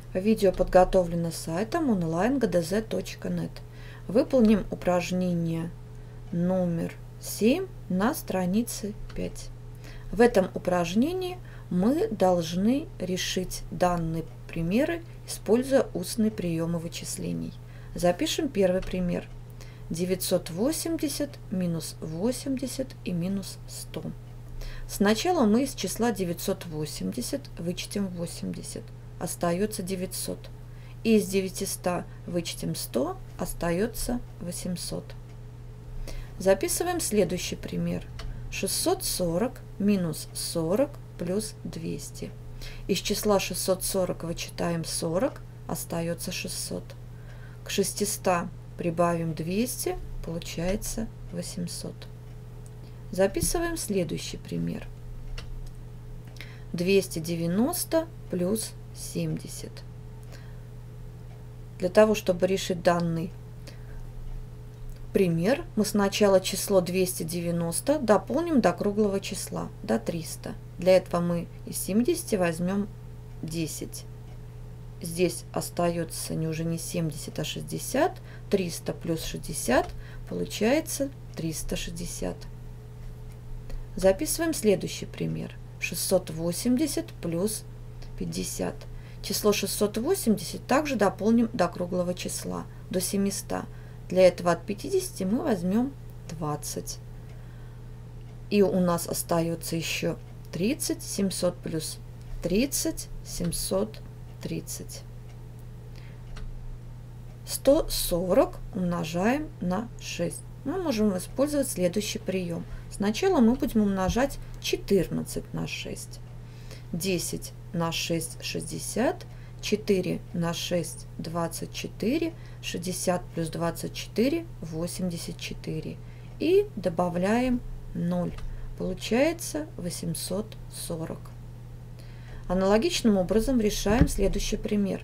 Видео подготовлено сайтом online.gdz.net. Выполним упражнение номер 7 на странице 5. В этом упражнении мы должны решить данные примеры, используя устные приемы вычислений. Запишем первый пример. 980 минус 80 и минус 100. Сначала мы из числа 980 вычтем 80, остается 900. И из 900 вычтем 100, остается 800. Записываем следующий пример. 640 минус 40 плюс 200. Из числа 640 вычитаем 40, остается 600. К 600 прибавим 200, получается 800. Записываем следующий пример. 290 плюс 70. Для того, чтобы решить данный пример, мы сначала число 290 дополним до круглого числа, до 300. Для этого мы из 70 возьмем 10. Здесь остается уже не 70, а 60. 300 плюс 60 получается 360. Записываем следующий пример. 680 плюс 50. Число 680 также дополним до круглого числа, до 700. Для этого от 50 мы возьмем 20. И у нас остается еще 30. 700 плюс 30, 730. 140 умножаем на 6. Мы можем использовать следующий прием. Сначала мы будем умножать 14 на 6. 10 на 6 – 60. 4 на 6 – 24. 60 плюс 24 – 84. И добавляем 0. Получается 840. Аналогичным образом решаем следующий пример.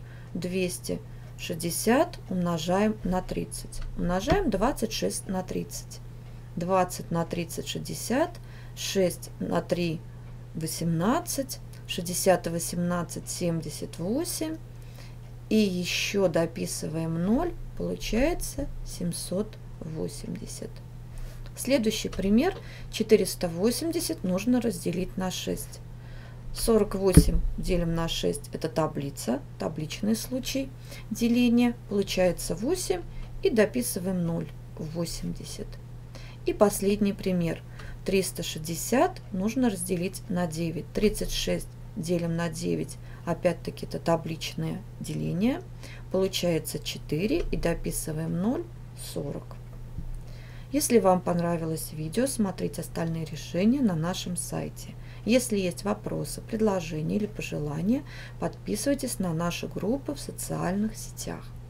260 умножаем на 30. Умножаем 26 на 30. 20 на 30 – 60. 6 на 3 – 18. 60 и 18 – 78. И еще дописываем 0. Получается 780. Следующий пример. 480 нужно разделить на 6. 48 делим на 6 – это таблица, табличный случай деления. Получается 8 и дописываем 0 в 80. И последний пример. 360 нужно разделить на 9. 36 делим на 9, опять-таки это табличное деление. Получается 4 и дописываем 0, 40. Если вам понравилось видео, смотрите остальные решения на нашем сайте. Если есть вопросы, предложения или пожелания, подписывайтесь на наши группы в социальных сетях.